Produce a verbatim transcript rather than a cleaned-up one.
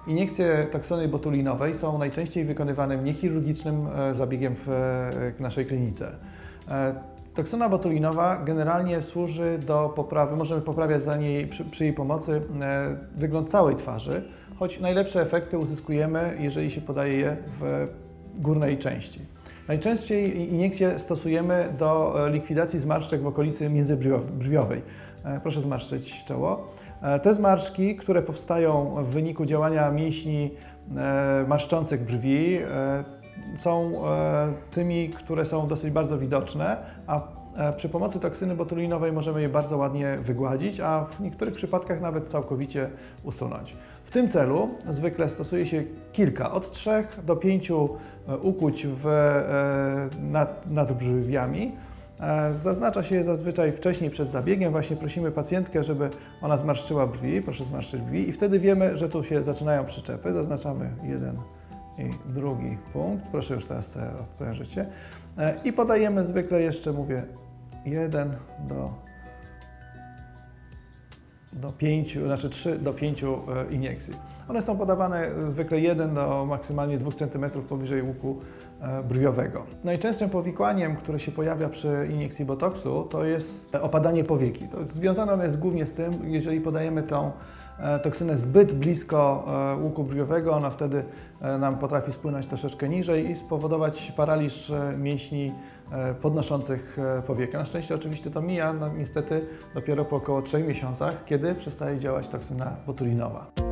Iniekcje toksyny botulinowej są najczęściej wykonywanym niechirurgicznym zabiegiem w naszej klinice. Toksyna botulinowa generalnie służy do poprawy, możemy poprawiać za niej, przy, przy jej pomocy wygląd całej twarzy, choć najlepsze efekty uzyskujemy, jeżeli się podaje je w górnej części. Najczęściej iniekcje stosujemy do likwidacji zmarszczek w okolicy międzybrwiowej. Proszę zmarszczyć czoło. Te zmarszczki, które powstają w wyniku działania mięśni marszczących brwi, są tymi, które są dosyć bardzo widoczne, a przy pomocy toksyny botulinowej możemy je bardzo ładnie wygładzić, a w niektórych przypadkach nawet całkowicie usunąć. W tym celu zwykle stosuje się kilka, od trzech do pięciu ukłuć w, nad, nad brwiami. Zaznacza się je zazwyczaj wcześniej przed zabiegiem. Właśnie prosimy pacjentkę, żeby ona zmarszczyła brwi, proszę zmarszczyć brwi i wtedy wiemy, że tu się zaczynają przyczepy. Zaznaczamy jeden i drugi punkt. Proszę już teraz odprężycie. I podajemy zwykle jeszcze, mówię, jeden do, do pięciu, znaczy trzy do pięciu iniekcji. One są podawane zwykle jeden do maksymalnie dwóch centymetrów powyżej łuku brwiowego. Najczęstszym powikłaniem, które się pojawia przy iniekcji botoksu, to jest opadanie powieki. To związane ono jest głównie z tym, jeżeli podajemy tą toksynę zbyt blisko łuku brwiowego, ona wtedy nam potrafi spłynąć troszeczkę niżej i spowodować paraliż mięśni podnoszących powiekę. Na szczęście oczywiście to mija, no, niestety dopiero po około trzech miesiącach, kiedy przestaje działać toksyna botulinowa.